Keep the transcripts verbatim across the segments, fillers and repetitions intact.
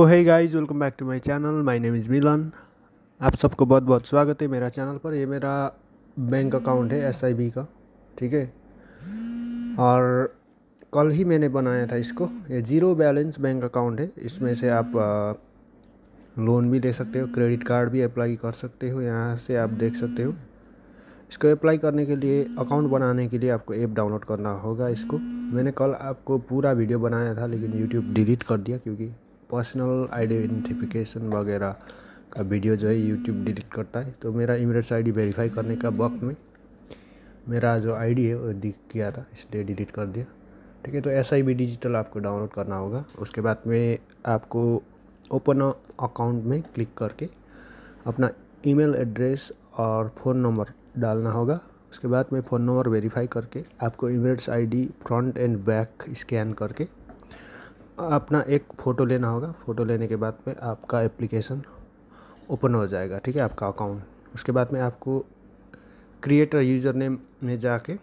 तो hey guys, welcome back to my channel. My name is Milan. आप सबको बहुत बहुत स्वागत है मेरा चैनल पर। ये मेरा बैंक अकाउंट है एसआईबी का, ठीक है। और कल ही मैंने बनाया था इसको। ये ज़ीरो बैलेंस बैंक अकाउंट है। इसमें से आप आ, लोन भी ले सकते हो, क्रेडिट कार्ड भी अप्लाई कर सकते हो। यहाँ से आप देख सकते हो। इसको अप्लाई करने के लिए, अकाउंट बनाने के लिए आपको ऐप डाउनलोड करना होगा। इसको मैंने कल आपको पूरा वीडियो बनाया था, लेकिन यूट्यूब डिलीट कर दिया क्योंकि पर्सनल आइडेंटिफिकेशन वगैरह का वीडियो जो है यूट्यूब डिलीट करता है। तो मेरा इमेरेट्स आईडी वेरीफाई करने का वक्त में मेरा जो आईडी है वो दिख गया था, इसलिए डिलीट कर दिया, ठीक है। तो एस आई बी डिजिटल आपको डाउनलोड करना होगा। उसके बाद में आपको ओपन अकाउंट में क्लिक करके अपना ईमेल एड्रेस और फ़ोन नंबर डालना होगा। उसके बाद में फ़ोन नंबर वेरीफाई करके आपको Emirates ID front and back scan करके अपना एक फ़ोटो लेना होगा। फ़ोटो लेने के बाद में आपका एप्लीकेशन ओपन हो जाएगा, ठीक है, आपका अकाउंट। उसके बाद में आपको क्रिएट यूज़र नेम में जाके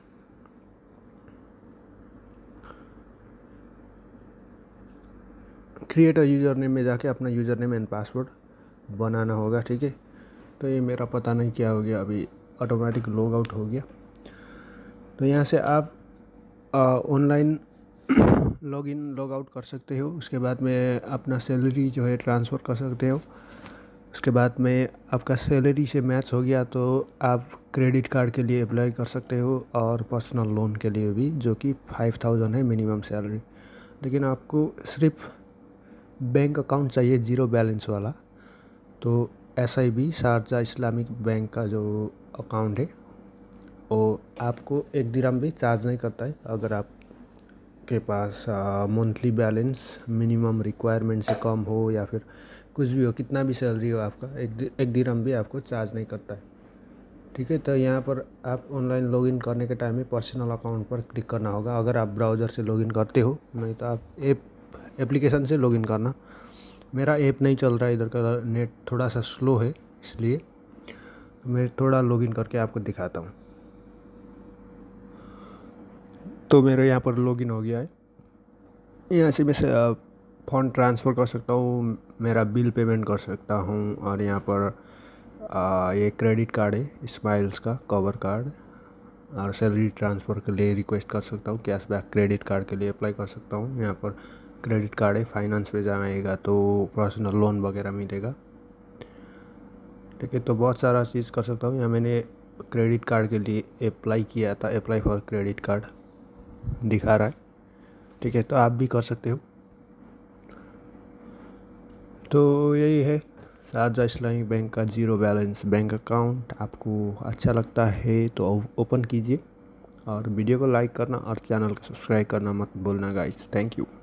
क्रिएट यूज़र नेम में जाके अपना यूज़र नेम एंड पासवर्ड बनाना होगा, ठीक है। तो ये मेरा पता नहीं क्या हो गया, अभी ऑटोमेटिक लॉग आउट हो गया। तो यहाँ से आप online log in log out कर सकते हो। उसके बाद में अपना सैलरी जो है ट्रांसफ़र कर सकते हो। उसके बाद में आपका सैलरी से मैच हो गया तो आप क्रेडिट कार्ड के लिए अप्लाई कर सकते हो और पर्सनल लोन के लिए भी, जो कि फाइव थाउजेंड है मिनिमम सैलरी। लेकिन आपको सिर्फ बैंक अकाउंट चाहिए ज़ीरो बैलेंस वाला। तो S I B Sharjah Islamic bank का जो अकाउंट है वो आपको एक दिरहम भी चार्ज नहीं करता है। अगर आप के पास मंथली बैलेंस मिनिमम रिक्वायरमेंट से कम हो या फिर कुछ भी हो, कितना भी सैलरी हो आपका, एक एक दिरहम भी आपको चार्ज नहीं करता है, ठीक है। तो यहाँ पर आप ऑनलाइन लॉगिन करने के टाइम में पर्सनल अकाउंट पर क्लिक करना होगा। अगर आप ब्राउज़र से लॉगिन करते हो, नहीं तो आप ऐप एप्लीकेशन से लॉगिन करना। मेरा ऐप नहीं चल रहा है, इधर का नेट थोड़ा सा स्लो है, इसलिए मैं थोड़ा लॉगिन करके आपको दिखाता हूँ। तो मेरे यहाँ पर लॉगिन हो गया है। यहाँ से मैं फ़ंड ट्रांसफ़र कर सकता हूँ, मेरा बिल पेमेंट कर सकता हूँ। और यहाँ पर आ, ये क्रेडिट कार्ड है स्माइल्स का कवर कार्ड, और सैलरी ट्रांसफ़र के लिए रिक्वेस्ट कर सकता हूँ। कैशबैक क्रेडिट कार्ड के लिए अप्लाई कर सकता हूँ। यहाँ पर क्रेडिट कार्ड है, फाइनेंस पे जाएगा तो पर्सनल लोन वगैरह मिलेगा, ठीक है। तो बहुत सारा चीज़ कर सकता हूँ। यहाँ मैंने क्रेडिट कार्ड के लिए अप्लाई किया था, अप्लाई फॉर क्रेडिट कार्ड दिखा रहा है, ठीक है। तो आप भी कर सकते हो। तो यही है शारजा इस्लामिक बैंक का ज़ीरो बैलेंस बैंक अकाउंट। आपको अच्छा लगता है तो ओपन कीजिए और वीडियो को लाइक करना और चैनल को सब्सक्राइब करना मत भूलना गाइस। Thank you.